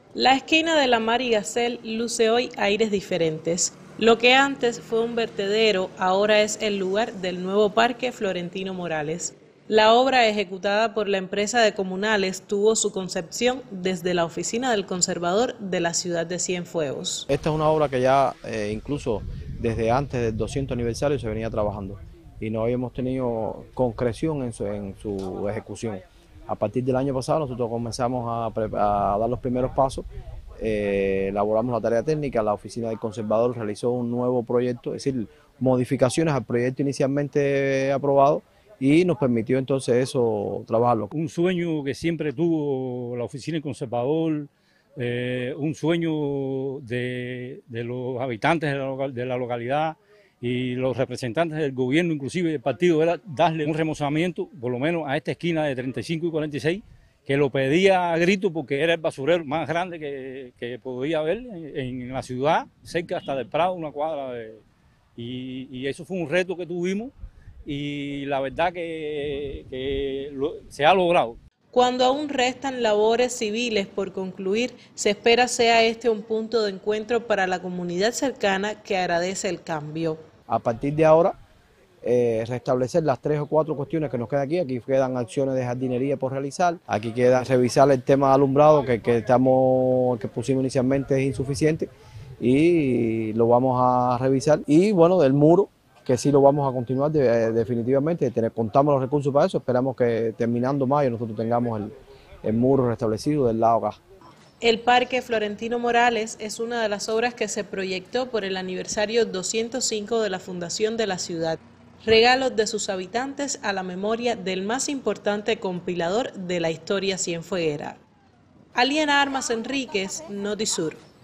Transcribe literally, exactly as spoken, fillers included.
La esquina de la Mar y Gacel luce hoy aires diferentes. Lo que antes fue un vertedero, ahora es el lugar del nuevo Parque Florentino Morales. La obra ejecutada por la empresa de Comunales tuvo su concepción desde la oficina del conservador de la ciudad de Cienfuegos. Esta es una obra que ya eh, incluso desde antes del doscientos aniversario se venía trabajando y no habíamos tenido concreción en su, en su ejecución. A partir del año pasado nosotros comenzamos a, a dar los primeros pasos, eh, elaboramos la tarea técnica, la oficina del conservador realizó un nuevo proyecto, es decir, modificaciones al proyecto inicialmente aprobado y nos permitió entonces eso trabajarlo. Un sueño que siempre tuvo la oficina del conservador, eh, un sueño de, de los habitantes de la, de la localidad y los representantes del gobierno, inclusive del partido, era darle un remozamiento, por lo menos a esta esquina de treinta y cinco y cuarenta y seis, que lo pedía a grito porque era el basurero más grande que, que podía haber en, en la ciudad, cerca hasta del Prado, una cuadra, de, y, y eso fue un reto que tuvimos y la verdad que, que lo, se ha logrado. Cuando aún restan labores civiles por concluir, se espera sea este un punto de encuentro para la comunidad cercana que agradece el cambio. A partir de ahora, eh, restablecer las tres o cuatro cuestiones que nos quedan aquí. Aquí quedan acciones de jardinería por realizar, aquí queda revisar el tema de alumbrado que, que, estamos, que pusimos inicialmente es insuficiente y lo vamos a revisar. Y bueno, del muro, que sí lo vamos a continuar de, definitivamente, tener, contamos los recursos para eso, esperamos que terminando mayo nosotros tengamos el, el muro restablecido del lado acá. El Parque Florentino Morales es una de las obras que se proyectó por el aniversario doscientos cinco de la fundación de la ciudad, regalos de sus habitantes a la memoria del más importante compilador de la historia cienfueguera. Aliena Armas Enríquez, Notisur.